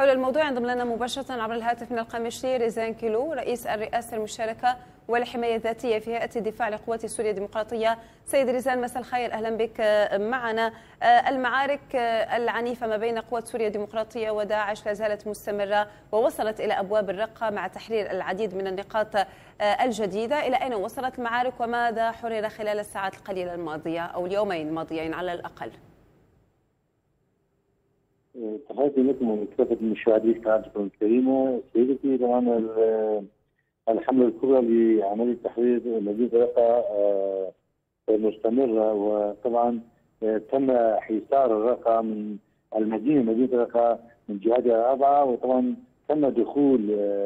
حول الموضوع ينضم لنا مباشرة عبر الهاتف من القامشلي ريزان كيلو رئيس الرئاسة المشتركة والحماية الذاتية في هيئة الدفاع لقوات سوريا الديمقراطية. سيد ريزان، مساء الخير، أهلا بك معنا. المعارك العنيفة ما بين قوات سوريا الديمقراطية وداعش لا زالت مستمرة ووصلت إلى أبواب الرقة مع تحرير العديد من النقاط الجديدة. إلى أين وصلت المعارك وماذا حرر خلال الساعات القليلة الماضية أو اليومين الماضيين على الأقل؟ تحياتي لكم وكافة المشاهدين قناتكم الكريمة. سيدتي، طبعا الحملة الكبرى لعملية تحرير مدينة رقة مستمرة، وطبعا تم حصار الرقة من مدينة رقة من جهاتها الأربعة، وطبعا تم دخول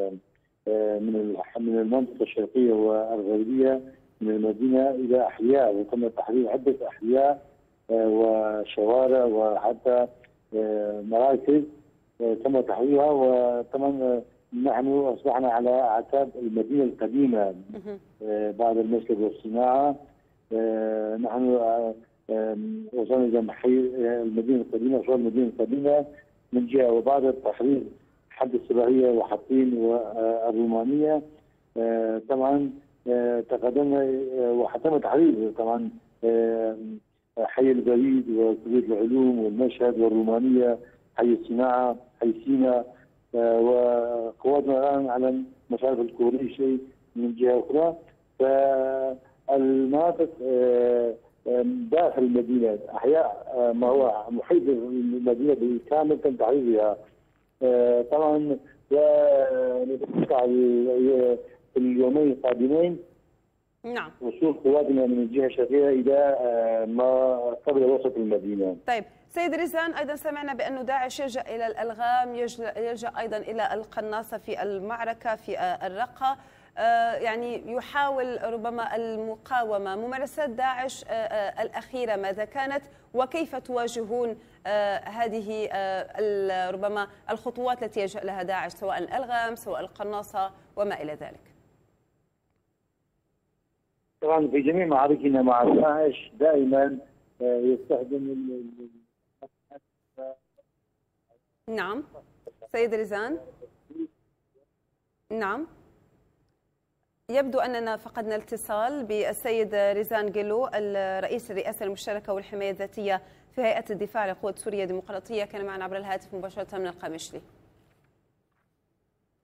من المنطقة الشرقية والغربية من المدينة إلى أحياء، وتم تحرير عدة أحياء وشوارع وحتى مراكز تم تحريرها. وطبعا نحن اصبحنا على اعتاب المدينه القديمه بعد المسجد والصناعه. نحن وصلنا الى حي المدينه القديمه، شوارع المدينه القديمه من جهه، وبعد تحرير حد الصباحيه وحطين والرومانيه طبعا تقدمنا وتم تحرير طبعا حي البريد وكلية العلوم والمشهد والرومانية، حي الصناعة، حي سيناء، وقواتنا الآن على مشارف الكوريشي من جهة أخرى. فالمناطق داخل المدينة أحياء ما هو محيط المدينة بالكامل تم تحريرها. طبعا ونتوقع في اليومين القادمين نعم وصول قواتنا من الجهه الشرقيه الى ما قبل وسط المدينه. طيب سيد ريزان، ايضا سمعنا بانه داعش يلجا الى الالغام، يلجا ايضا الى القناصه في المعركه في الرقه، يعني يحاول ربما المقاومه. ممارسات داعش الاخيره ماذا كانت وكيف تواجهون هذه ربما الخطوات التي يلجا لها داعش، سواء الالغام سواء القناصه وما الى ذلك؟ طبعا في جميع معاركنا مع داعش دائما يستخدم نعم سيد ريزان. نعم، يبدو أننا فقدنا الاتصال بالسيد ريزان كيلو الرئيس الرئاسة المشتركة والحماية الذاتية في هيئة الدفاع لقوات سوريا الديمقراطية، كان معنا عبر الهاتف مباشرة من القامشلي.